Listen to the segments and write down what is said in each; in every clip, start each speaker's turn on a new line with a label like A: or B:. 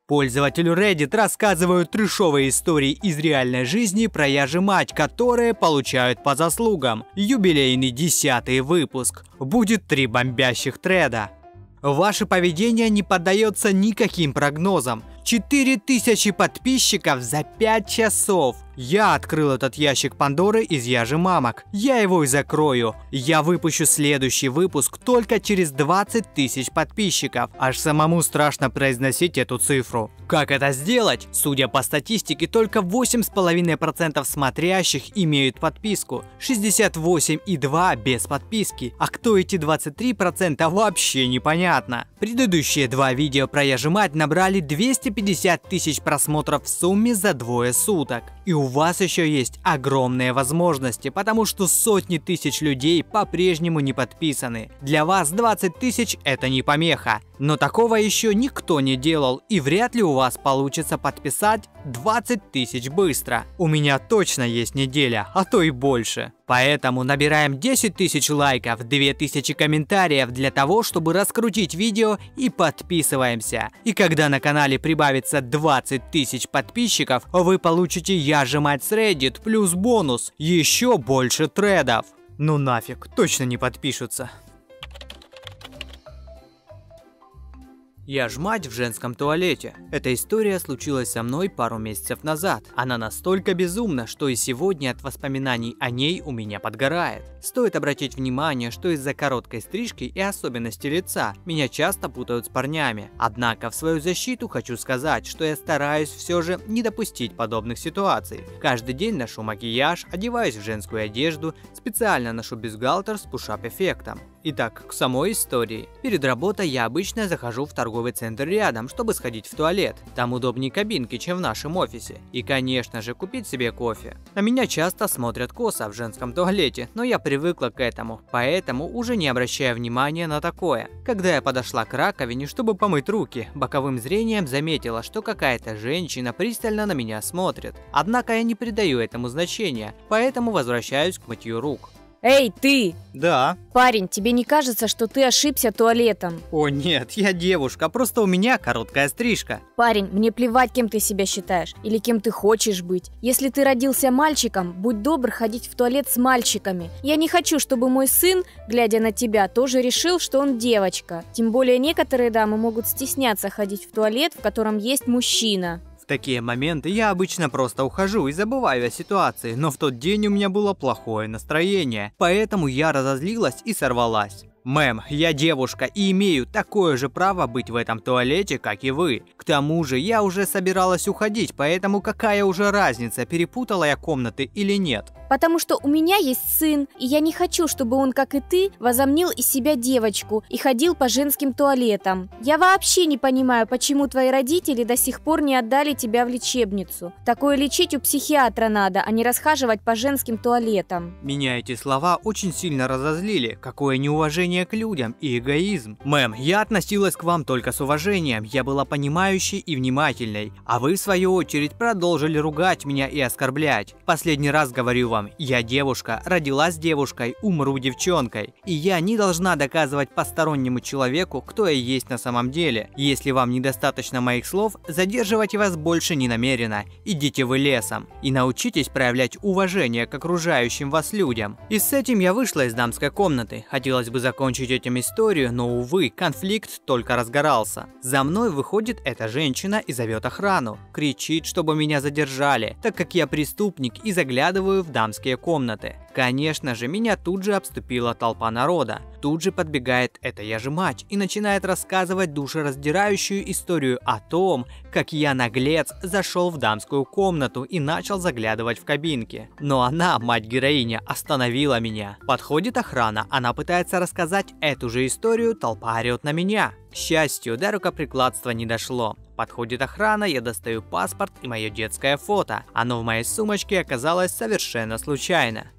A: Пользователю Reddit рассказывают трэшовые истории из реальной жизни про яжи-мать, которые получают по заслугам. Юбилейный 10-й выпуск. Будет 3 бомбящих треда. Ваше поведение не поддается никаким прогнозам. 4000 подписчиков за 5 часов. Я открыл этот ящик Пандоры из яжи-мамок. Я его и закрою. Я выпущу следующий выпуск только через 20 000 подписчиков. Аж самому страшно произносить эту цифру. Как это сделать? Судя по статистике, только 8,5% смотрящих имеют подписку. 68,2% без подписки. А кто эти 23% вообще непонятно. Предыдущие 2 видео про яжи-мать набрали 250 000 просмотров в сумме за 2 суток. И у вас еще есть огромные возможности, потому что сотни тысяч людей по-прежнему не подписаны. Для вас 20 000 это не помеха. Но такого еще никто не делал, и вряд ли у вас получится подписать 20 000 быстро. У меня точно есть неделя, а то и больше. Поэтому набираем 10 000 лайков, 2000 комментариев для того, чтобы раскрутить видео, и подписываемся. И когда на канале прибавится 20 000 подписчиков, вы получите яжи-мать с Reddit плюс бонус, еще больше тредов. Ну нафиг, точно не подпишутся. Яжь-мать в женском туалете. Эта история случилась со мной пару месяцев назад. Она настолько безумна, что и сегодня от воспоминаний о ней у меня подгорает. Стоит обратить внимание, что из-за короткой стрижки и особенностей лица меня часто путают с парнями. Однако в свою защиту хочу сказать, что я стараюсь все же не допустить подобных ситуаций. Каждый день ношу макияж, одеваюсь в женскую одежду, специально ношу бюстгальтер с пушап-эффектом. Итак, к самой истории. Перед работой я обычно захожу в торговый центр рядом, чтобы сходить в туалет. Там удобнее кабинки, чем в нашем офисе. И, конечно же, купить себе кофе. На меня часто смотрят косо в женском туалете, но я привыкла к этому, поэтому уже не обращаю внимания на такое. Когда я подошла к раковине, чтобы помыть руки, боковым зрением заметила, что какая-то женщина пристально на меня смотрит. Однако я не придаю этому значения, поэтому возвращаюсь к мытью рук.
B: Эй, ты!
A: Да.
B: Парень, тебе не кажется, что ты ошибся туалетом?
A: О нет, я девушка, просто у меня короткая стрижка.
B: Парень, мне плевать, кем ты себя считаешь или кем ты хочешь быть. Если ты родился мальчиком, будь добр ходить в туалет с мальчиками. Я не хочу, чтобы мой сын, глядя на тебя, тоже решил, что он девочка. Тем более некоторые дамы могут стесняться ходить в туалет, в котором есть мужчина.
A: В такие моменты я обычно просто ухожу и забываю о ситуации, но в тот день у меня было плохое настроение, поэтому я разозлилась и сорвалась. Мэм, я девушка и имею такое же право быть в этом туалете, как и вы. К тому же я уже собиралась уходить, поэтому какая уже разница, перепутала я комнаты или нет?
B: Потому что у меня есть сын, и я не хочу, чтобы он, как и ты, возомнил из себя девочку и ходил по женским туалетам. Я вообще не понимаю, почему твои родители до сих пор не отдали тебя в лечебницу. Такое лечить у психиатра надо, а не расхаживать по женским туалетам.
A: Меня эти слова очень сильно разозлили. Какое неуважение к людям и эгоизм. Мэм, я относилась к вам только с уважением, я была понимающей и внимательной, а вы в свою очередь продолжили ругать меня и оскорблять. Последний раз говорю вам, я девушка, родилась девушкой, умру девчонкой, и я не должна доказывать постороннему человеку, кто я есть на самом деле. Если вам недостаточно моих слов, задерживать вас больше не намерена. Идите вы лесом и научитесь проявлять уважение к окружающим вас людям. И с этим я вышла из дамской комнаты. Хотелось бы закончить этим историю, но, увы, конфликт только разгорался. За мной выходит эта женщина и зовет охрану. Кричит, чтобы меня задержали, так как я преступник и заглядываю в дамские комнаты. Конечно же, меня тут же обступила толпа народа. Тут же подбегает эта яжи-мать и начинает рассказывать душераздирающую историю о том, как я, наглец, зашел в дамскую комнату и начал заглядывать в кабинки. Но она, мать-героиня, остановила меня. Подходит охрана, она пытается рассказать эту же историю, толпа орет на меня. К счастью, до рукоприкладства не дошло. Подходит охрана, я достаю паспорт и мое детское фото. Оно в моей сумочке оказалось совершенно случайно.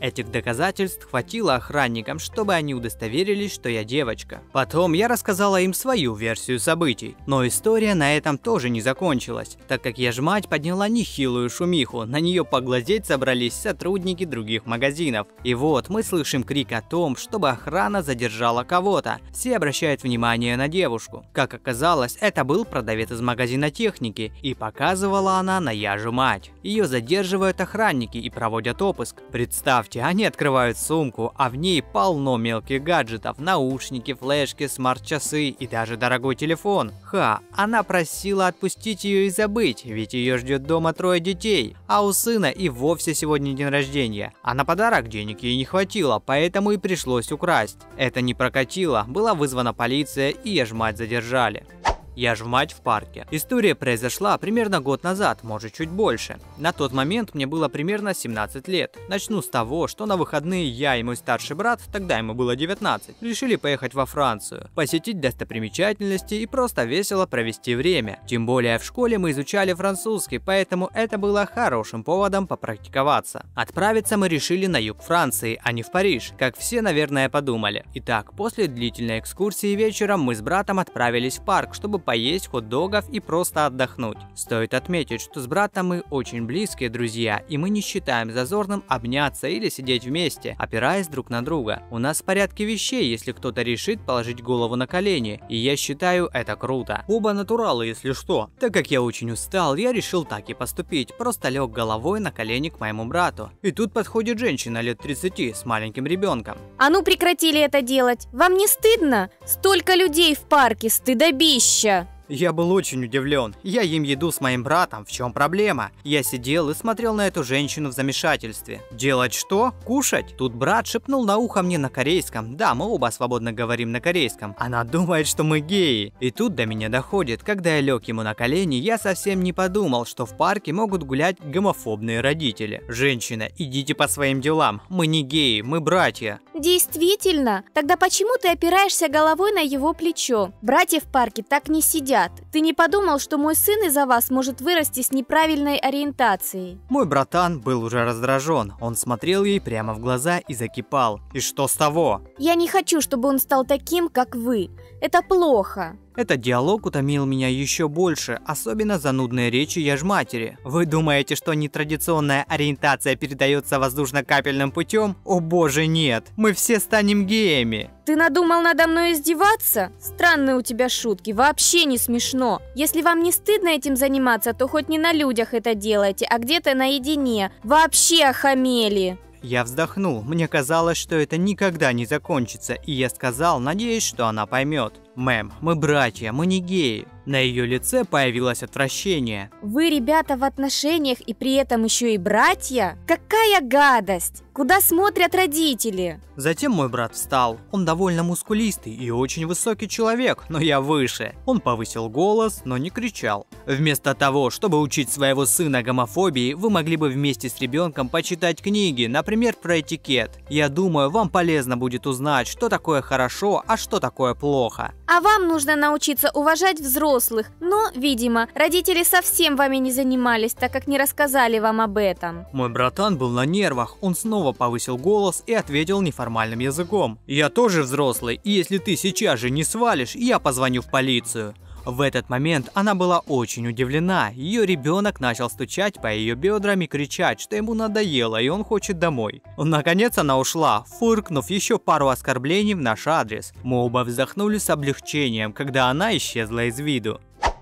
A: Этих доказательств хватило охранникам, чтобы они удостоверились, что я девочка. Потом я рассказала им свою версию событий. Но история на этом тоже не закончилась, так как Яжмать подняла нехилую шумиху, на нее поглазеть собрались сотрудники других магазинов. И вот мы слышим крик о том, чтобы охрана задержала кого-то. Все обращают внимание на девушку. Как оказалось, это был продавец из магазина техники, и показывала она на Яжмать. Ее задерживают охранники и проводят обыск. Представьте, они открывают сумку, а в ней полно мелких гаджетов, наушники, флешки, смарт-часы и даже дорогой телефон. Она просила отпустить ее и забыть, ведь ее ждет дома 3 детей, а у сына и вовсе сегодня день рождения. А на подарок денег ей не хватило, поэтому и пришлось украсть. Это не прокатило, была вызвана полиция и Яжмать задержали. Яжмать в парке. История произошла примерно год назад, может чуть больше. На тот момент мне было примерно 17 лет. Начну с того, что на выходные я и мой старший брат, тогда ему было 19, решили поехать во Францию, посетить достопримечательности и просто весело провести время. Тем более в школе мы изучали французский, поэтому это было хорошим поводом попрактиковаться. Отправиться мы решили на юг Франции, а не в Париж, как все, наверное, подумали. Итак, после длительной экскурсии вечером мы с братом отправились в парк, чтобы поесть хот-догов и просто отдохнуть. Стоит отметить, что с братом мы очень близкие друзья, и мы не считаем зазорным обняться или сидеть вместе, опираясь друг на друга. У нас в порядке вещей, если кто-то решит положить голову на колени, и я считаю это круто. Оба натуралы, если что. Так как я очень устал, я решил так и поступить, просто лег головой на колени к моему брату. И тут подходит женщина лет 30 с маленьким ребенком.
B: А ну прекратили это делать! Вам не стыдно? Столько людей в парке, стыдобища!
A: Я был очень удивлен. Я ем еду с моим братом, в чем проблема? Я сидел и смотрел на эту женщину в замешательстве. Делать что? Кушать? Тут брат шепнул на ухо мне на корейском. Да, мы оба свободно говорим на корейском. Она думает, что мы геи. И тут до меня доходит, когда я лег ему на колени, я совсем не подумал, что в парке могут гулять гомофобные родители. Женщина, идите по своим делам. Мы не геи, мы братья.
B: Действительно? Тогда почему ты опираешься головой на его плечо? Братья в парке так не сидят. Ты не подумал, что мой сын из-за вас может вырасти с неправильной ориентацией?
A: Мой братан был уже раздражен. Он смотрел ей прямо в глаза и закипал. И что с того?
B: Я не хочу, чтобы он стал таким, как вы. Это плохо.
A: Этот диалог утомил меня еще больше, особенно занудные речи Яжматери. Вы думаете, что нетрадиционная ориентация передается воздушно-капельным путем? О боже, нет! Мы все станем геями!
B: Ты надумал надо мной издеваться? Странные у тебя шутки, вообще не смешно. Если вам не стыдно этим заниматься, то хоть не на людях это делайте, а где-то наедине. Вообще охамели!
A: Я вздохнул, мне казалось, что это никогда не закончится, и я сказал, надеясь, что она поймет. Мэм, мы братья, мы не геи. На ее лице появилось отвращение.
B: Вы, ребята, в отношениях и при этом еще и братья? Какая гадость! Куда смотрят родители?
A: Затем мой брат встал. Он довольно мускулистый и очень высокий человек, но я выше. Он повысил голос, но не кричал. Вместо того, чтобы учить своего сына гомофобии, вы могли бы вместе с ребенком почитать книги, например, про этикет. Я думаю, вам полезно будет узнать, что такое хорошо, а что такое плохо.
B: А вам нужно научиться уважать взрослых, но, видимо, родители совсем вами не занимались, так как не рассказали вам об этом.
A: Мой братан был на нервах, он снова повысил голос и ответил неформальным языком. Я тоже взрослый, и если ты сейчас же не свалишь, я позвоню в полицию. В этот момент она была очень удивлена. Ее ребенок начал стучать по ее бедрам и кричать, что ему надоело и он хочет домой. Наконец она ушла, фыркнув еще пару оскорблений в наш адрес. Мы оба вздохнули с облегчением, когда она исчезла из виду.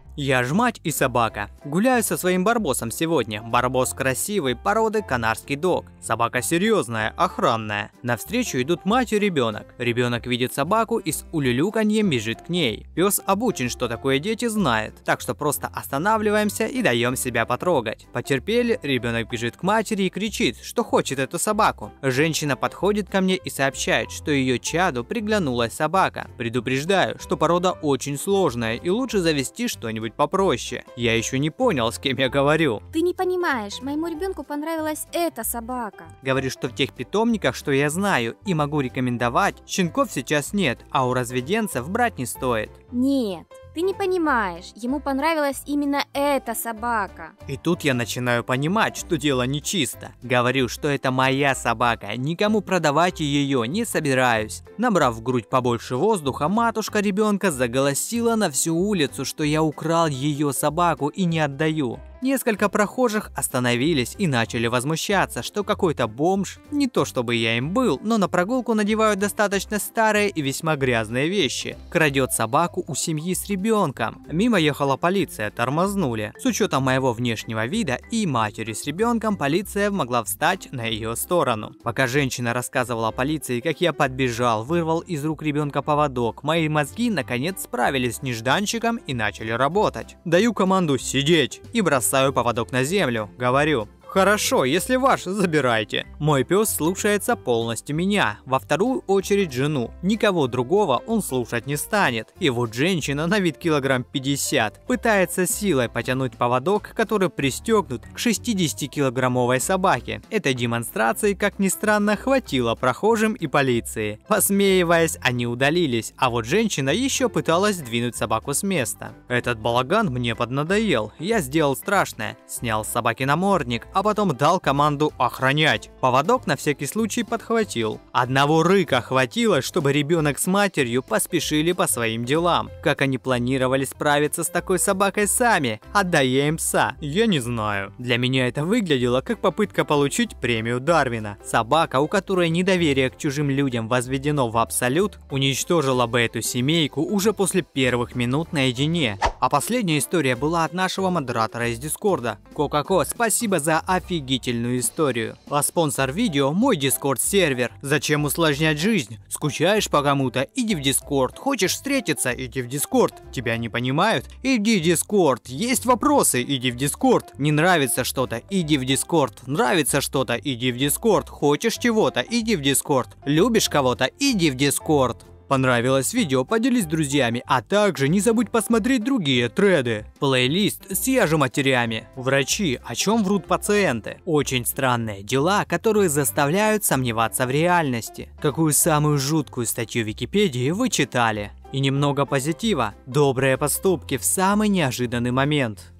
A: Яжмать и собака. Гуляю со своим барбосом сегодня. Барбос красивой породы канарский дог. Собака серьезная, охранная. Навстречу идут мать и ребенок. Ребенок видит собаку и с улюлюканьем бежит к ней. Пес обучен, что такое дети, знает. Так что просто останавливаемся и даем себя потрогать. Потерпели, ребенок бежит к матери и кричит, что хочет эту собаку. Женщина подходит ко мне и сообщает, что ее чаду приглянулась собака. Предупреждаю, что порода очень сложная и лучше завести что-нибудь попроще. Я еще не понял, с кем я говорю.
B: Ты не понимаешь, моему ребенку понравилась эта собака.
A: Говорю, что в тех питомниках, что я знаю и могу рекомендовать, щенков сейчас нет, а у разведенцев брать не стоит.
B: Нет, ты Ты не понимаешь, ему понравилась именно эта собака.
A: И тут я начинаю понимать, что дело нечисто. Говорю, что это моя собака, никому продавать ее не собираюсь. Набрав в грудь побольше воздуха, матушка ребенка заголосила на всю улицу, что я украл ее собаку и не отдаю. Несколько прохожих остановились и начали возмущаться, что какой-то бомж, не то чтобы я им был, но на прогулку надевают достаточно старые и весьма грязные вещи, крадет собаку у семьи с ребенком. Мимо ехала полиция, тормознули. С учетом моего внешнего вида и матери с ребенком, полиция могла встать на ее сторону. Пока женщина рассказывала полиции, как я подбежал, вырвал из рук ребенка поводок, мои мозги наконец справились с нежданчиком и начали работать. Даю команду «сидеть» и бросаю поводок на землю. Говорю: «Хорошо, если ваш, забирайте». Мой пес слушается полностью меня, во вторую очередь жену. Никого другого он слушать не станет. И вот женщина на вид килограмм 50 пытается силой потянуть поводок, который пристегнут к 60-килограммовой собаке. Этой демонстрации, как ни странно, хватило прохожим и полиции. Посмеиваясь, они удалились, а вот женщина еще пыталась сдвинуть собаку с места. Этот балаган мне поднадоел. Я сделал страшное. Снял с собаки намордник, а потом дал команду охранять. Поводок на всякий случай подхватил. Одного рыка хватило, чтобы ребенок с матерью поспешили по своим делам. Как они планировали справиться с такой собакой сами, отдая им пса, я не знаю. Для меня это выглядело как попытка получить премию Дарвина. Собака, у которой недоверие к чужим людям возведено в абсолют, уничтожила бы эту семейку уже после первых минут наедине. А последняя история была от нашего модератора из Дискорда. Кокако, спасибо за офигительную историю. А спонсор видео — мой Дискорд сервер. Зачем усложнять жизнь? Скучаешь по кому-то? Иди в Дискорд. Хочешь встретиться? Иди в Дискорд. Тебя не понимают? Иди в Дискорд. Есть вопросы? Иди в Дискорд. Не нравится что-то? Иди в Дискорд. Нравится что-то? Иди в Дискорд. Хочешь чего-то? Иди в Дискорд. Любишь кого-то? Иди в Дискорд. Понравилось видео, поделись с друзьями, а также не забудь посмотреть другие треды. Плейлист с яжематерями. Врачи, о чем врут пациенты. Очень странные дела, которые заставляют сомневаться в реальности. Какую самую жуткую статью Википедии вы читали? И немного позитива. Добрые поступки в самый неожиданный момент.